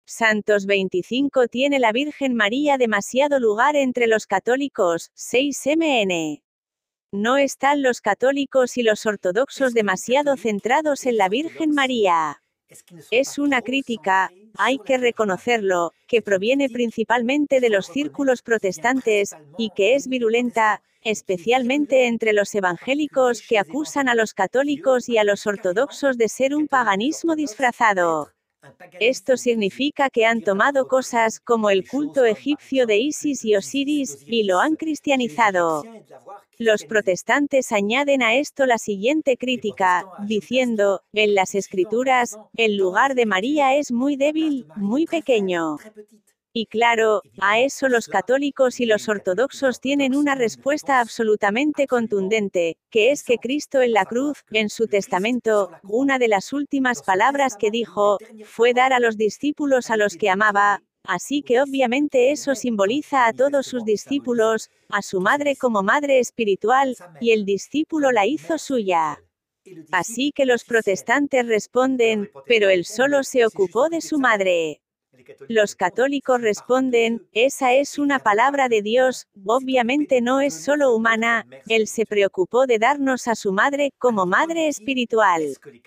Santos 25 tiene la Virgen María demasiado lugar entre los católicos, 6 mn. No están los católicos y los ortodoxos demasiado centrados en la Virgen María. Es una crítica, hay que reconocerlo, que proviene principalmente de los círculos protestantes, y que es virulenta, especialmente entre los evangélicos que acusan a los católicos y a los ortodoxos de ser un paganismo disfrazado. Esto significa que han tomado cosas como el culto egipcio de Isis y Osiris, y lo han cristianizado. Los protestantes añaden a esto la siguiente crítica, diciendo, en las Escrituras, el lugar de María es muy débil, muy pequeño. Y claro, a eso los católicos y los ortodoxos tienen una respuesta absolutamente contundente, que es que Cristo en la cruz, en su testamento, una de las últimas palabras que dijo, fue dar a los discípulos a los que amaba, así que obviamente eso simboliza a todos sus discípulos, a su madre como madre espiritual, y el discípulo la hizo suya. Así que los protestantes responden, pero él solo se ocupó de su madre. Los católicos responden, esa es una palabra de Dios, obviamente no es solo humana, Él se preocupó de darnos a su madre como madre espiritual.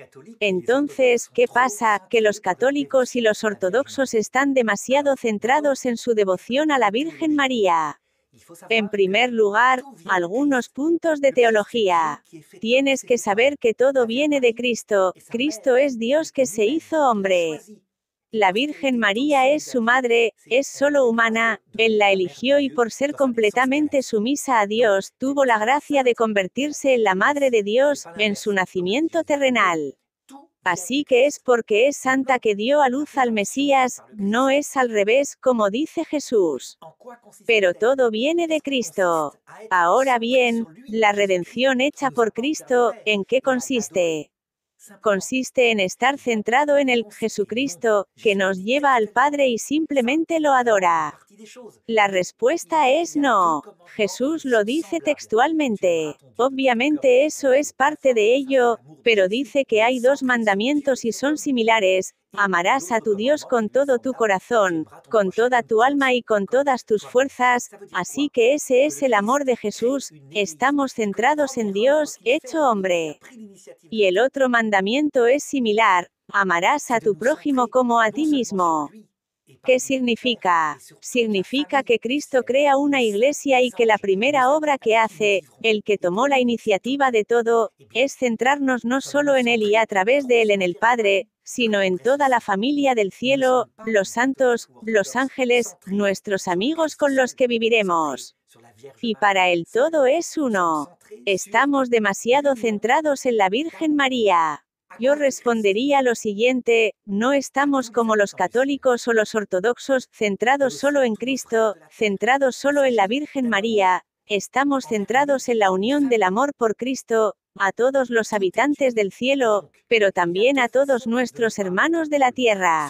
Entonces, ¿qué pasa? Que los católicos y los ortodoxos están demasiado centrados en su devoción a la Virgen María. En primer lugar, algunos puntos de teología. Tienes que saber que todo viene de Cristo, Cristo es Dios que se hizo hombre. La Virgen María es su madre, es solo humana, Él la eligió y por ser completamente sumisa a Dios, tuvo la gracia de convertirse en la Madre de Dios, en su nacimiento terrenal. Así que es porque es santa que dio a luz al Mesías, no es al revés, como dice Jesús. Pero todo viene de Cristo. Ahora bien, la redención hecha por Cristo, ¿en qué consiste? Consiste en estar centrado en el Jesucristo, que nos lleva al Padre y simplemente lo adora. La respuesta es no. Jesús lo dice textualmente. Obviamente eso es parte de ello, pero dice que hay dos mandamientos y son similares. Amarás a tu Dios con todo tu corazón, con toda tu alma y con todas tus fuerzas, así que ese es el amor de Jesús, estamos centrados en Dios, hecho hombre. Y el otro mandamiento es similar, amarás a tu prójimo como a ti mismo. ¿Qué significa? Significa que Cristo crea una iglesia y que la primera obra que hace, el que tomó la iniciativa de todo, es centrarnos no solo en Él y a través de Él en el Padre, sino en toda la familia del cielo, los santos, los ángeles, nuestros amigos con los que viviremos. Y para Él todo es uno. Estamos demasiado centrados en la Virgen María. Yo respondería lo siguiente, no estamos como los católicos o los ortodoxos, centrados solo en Cristo, centrados solo en la Virgen María, estamos centrados en la unión del amor por Cristo, a todos los habitantes del cielo, pero también a todos nuestros hermanos de la tierra.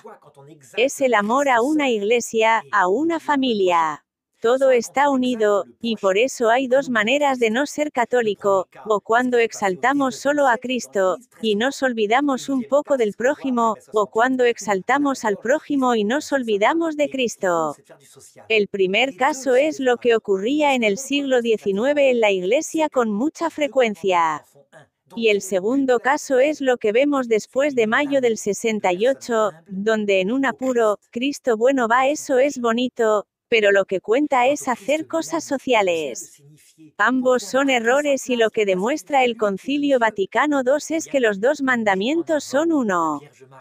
Es el amor a una iglesia, a una familia. Todo está unido, y por eso hay dos maneras de no ser católico, o cuando exaltamos solo a Cristo, y nos olvidamos un poco del prójimo, o cuando exaltamos al prójimo y nos olvidamos de Cristo. El primer caso es lo que ocurría en el siglo XIX en la Iglesia con mucha frecuencia. Y el segundo caso es lo que vemos después de mayo del 68, donde en un apuro, Cristo bueno va, eso es bonito, pero lo que cuenta es hacer cosas sociales. Ambos son errores y lo que demuestra el Concilio Vaticano II es que los dos mandamientos son uno.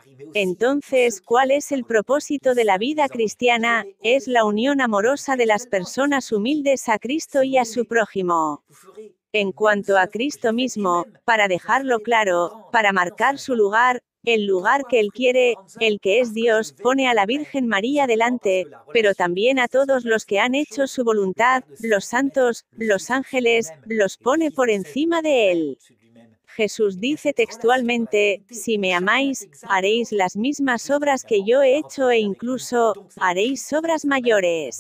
Entonces, ¿cuál es el propósito de la vida cristiana? Es la unión amorosa de las personas humildes a Cristo y a su prójimo. En cuanto a Cristo mismo, para dejarlo claro, para marcar su lugar, el lugar que Él quiere, el que es Dios, pone a la Virgen María delante, pero también a todos los que han hecho su voluntad, los santos, los ángeles, los pone por encima de Él. Jesús dice textualmente, si me amáis, haréis las mismas obras que yo he hecho e incluso, haréis obras mayores.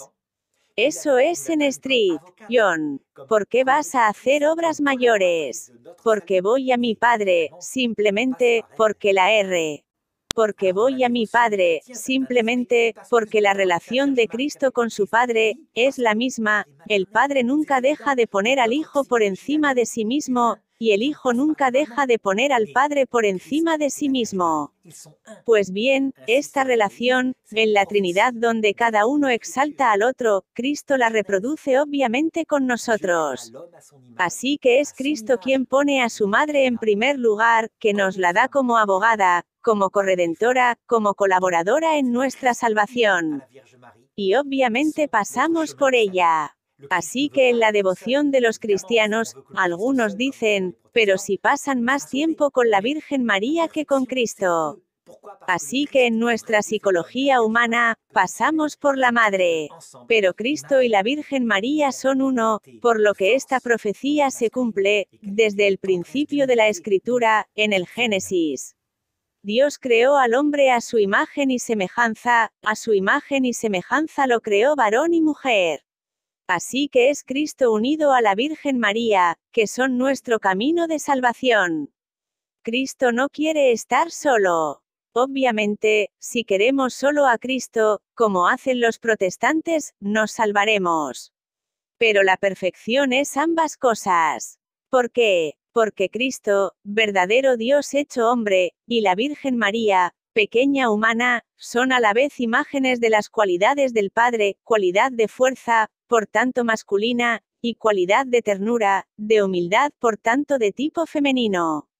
Eso es en Street, John. ¿Por qué vas a hacer obras mayores? Porque voy a mi Padre, simplemente, porque la R. porque voy a mi Padre, simplemente, porque la relación de Cristo con su Padre, es la misma. El Padre nunca deja de poner al Hijo por encima de sí mismo, y el Hijo nunca deja de poner al Padre por encima de sí mismo. Pues bien, esta relación, en la Trinidad donde cada uno exalta al otro, Cristo la reproduce obviamente con nosotros. Así que es Cristo quien pone a su Madre en primer lugar, que nos la da como abogada, como corredentora, como colaboradora en nuestra salvación. Y obviamente pasamos por ella. Así que en la devoción de los cristianos, algunos dicen, pero si pasan más tiempo con la Virgen María que con Cristo. Así que en nuestra psicología humana, pasamos por la Madre. Pero Cristo y la Virgen María son uno, por lo que esta profecía se cumple, desde el principio de la Escritura, en el Génesis. Dios creó al hombre a su imagen y semejanza lo creó varón y mujer. Así que es Cristo unido a la Virgen María, que son nuestro camino de salvación. Cristo no quiere estar solo. Obviamente, si queremos solo a Cristo, como hacen los protestantes, nos salvaremos. Pero la perfección es ambas cosas. ¿Por qué? Porque Cristo, verdadero Dios hecho hombre, y la Virgen María, pequeña humana, son a la vez imágenes de las cualidades del Padre, cualidad de fuerza, por tanto masculina, y cualidad de ternura, de humildad, por tanto de tipo femenino.